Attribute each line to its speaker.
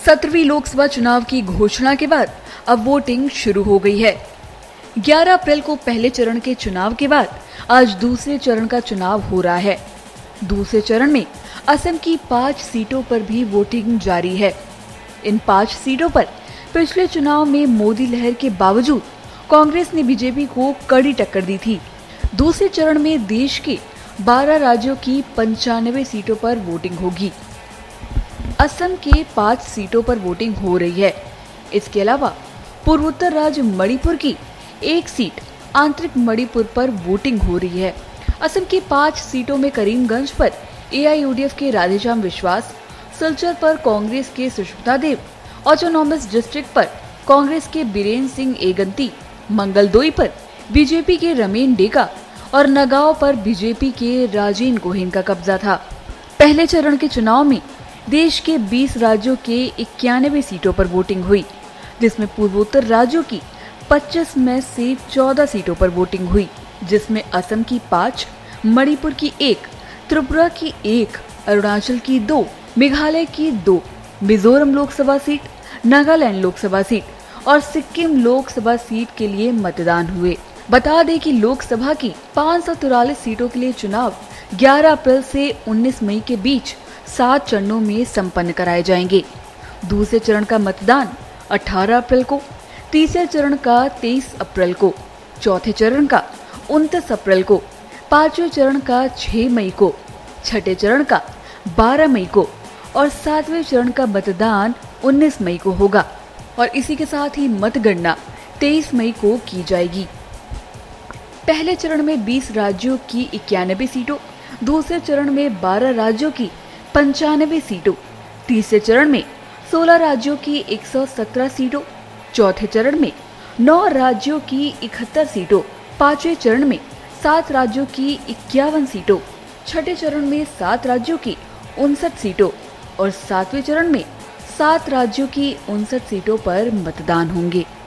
Speaker 1: 17वीं लोकसभा चुनाव की घोषणा के बाद अब वोटिंग शुरू हो गई है। 11 अप्रैल को पहले चरण के चुनाव के बाद आज दूसरे चरण का चुनाव हो रहा है। दूसरे चरण में असम की 5 सीटों पर भी वोटिंग जारी है। इन 5 सीटों पर पिछले चुनाव में मोदी लहर के बावजूद कांग्रेस ने बीजेपी को कड़ी टक्कर दी थी। दूसरे चरण में देश के 12 राज्यों की 95 सीटों पर वोटिंग होगी। असम के 5 सीटों पर वोटिंग हो रही है। इसके अलावा पूर्वोत्तर राज्य मणिपुर की 1 सीट आंतरिक मणिपुर पर वोटिंग हो रही है। असम की 5 सीटों में करीमगंज पर AIUDF के राधेश्याम विश्वास, सिलचर पर कांग्रेस के सुष्मिता देव, ऑटोनॉमस डिस्ट्रिक्ट पर कांग्रेस के बीरेन सिंह एगंती, मंगलदोई पर बीजेपी के रमेन डेका और नगांव पर बीजेपी के राजेन गोहेन का कब्जा था। पहले चरण के चुनाव में देश के 20 राज्यों के 91 सीटों पर वोटिंग हुई, जिसमें पूर्वोत्तर राज्यों की 25 में से 14 सीटों पर वोटिंग हुई, जिसमें असम की 5, मणिपुर की 1, त्रिपुरा की 1, अरुणाचल की 2, मेघालय की 2, मिजोरम लोकसभा सीट, नागालैंड लोकसभा सीट और सिक्किम लोकसभा सीट के लिए मतदान हुए। बता दें कि लोकसभा की 543 सीटों के लिए चुनाव 11 अप्रैल से 19 मई के बीच 7 चरणों में संपन्न कराए जाएंगे। दूसरे चरण का मतदान 18 अप्रैल को, तीसरे चरण का 23 अप्रैल को, चौथे चरण का 29 अप्रैल को, पांचवें चरण का 6 मई को, छठे चरण का 12 मई को और 7वें चरण का मतदान 19 मई को होगा और इसी के साथ ही मतगणना 23 मई को की जाएगी। पहले चरण में 20 राज्यों की 91 सीटों, दूसरे चरण में 12 राज्यों की 95 सीटों, तीसरे चरण में 16 राज्यों की 117 सीटों, चौथे चरण में 9 राज्यों की 71 सीटों, पांचवें चरण में 7 राज्यों की 51 सीटों, छठे चरण में 7 राज्यों की 59 सीटों और 7वें चरण में 7 राज्यों की 59 सीटों पर मतदान होंगे।